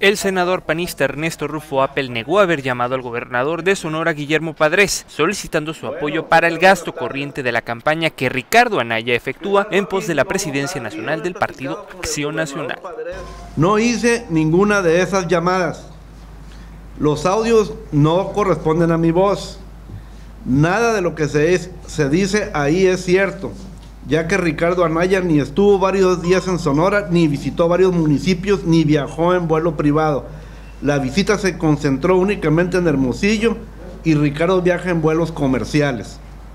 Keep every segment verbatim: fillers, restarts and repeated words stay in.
El senador panista Ernesto Rufo Appel negó haber llamado al gobernador de Sonora, Guillermo Padres, solicitando su apoyo para el gasto corriente de la campaña que Ricardo Anaya efectúa en pos de la presidencia nacional del Partido Acción Nacional. No hice ninguna de esas llamadas. Los audios no corresponden a mi voz. Nada de lo que se, es, se dice ahí es cierto, ya que Ricardo Anaya ni estuvo varios días en Sonora, ni visitó varios municipios, ni viajó en vuelo privado. La visita se concentró únicamente en Hermosillo y Ricardo viaja en vuelos comerciales.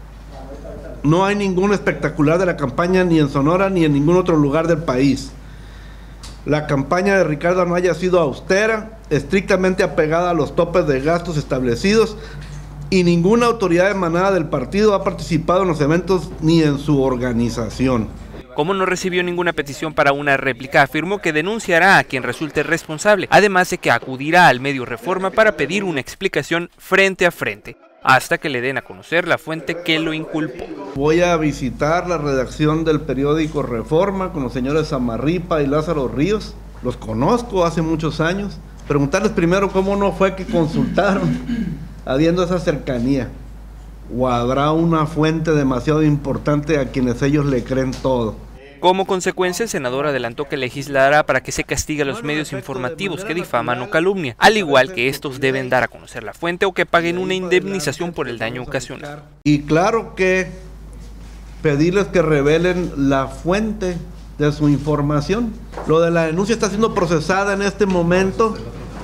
No hay ningún espectacular de la campaña ni en Sonora ni en ningún otro lugar del país. La campaña de Ricardo Anaya ha sido austera, estrictamente apegada a los topes de gastos establecidos, y ninguna autoridad emanada del partido ha participado en los eventos ni en su organización. Como no recibió ninguna petición para una réplica, afirmó que denunciará a quien resulte responsable, además de que acudirá al medio Reforma para pedir una explicación frente a frente, hasta que le den a conocer la fuente que lo inculpó. Voy a visitar la redacción del periódico Reforma con los señores Samarripa y Lázaro Ríos, los conozco hace muchos años, preguntarles primero cómo no fue que consultaron, habiendo esa cercanía, o habrá una fuente demasiado importante a quienes ellos le creen todo. Como consecuencia, el senador adelantó que legislará para que se castigue a los medios informativos que difaman o calumnian, al igual que estos deben dar a conocer la fuente o que paguen una indemnización por el daño ocasionado. Y claro que pedirles que revelen la fuente de su información. Lo de la denuncia está siendo procesada en este momento.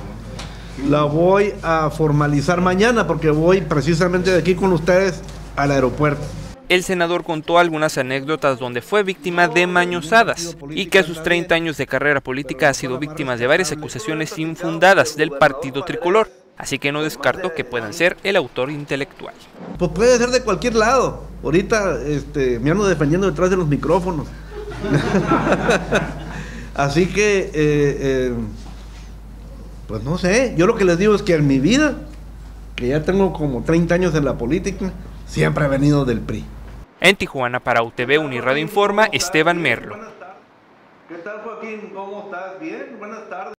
La voy a formalizar mañana porque voy precisamente de aquí con ustedes al aeropuerto. El senador contó algunas anécdotas donde fue víctima de mañosadas y que a sus treinta años de carrera política ha sido víctima de varias acusaciones infundadas del Partido Tricolor, así que no descartó que puedan ser el autor intelectual. Pues puede ser de cualquier lado. Ahorita este, me ando defendiendo detrás de los micrófonos. Así que... Eh, eh, Pues no sé, yo lo que les digo es que en mi vida, que ya tengo como treinta años en la política, siempre he venido del P R I. En Tijuana, para U T V Uniradio Informa, Esteban Merlo. ¿Qué tal, Joaquín? ¿Cómo estás? ¿Bien? Buenas tardes.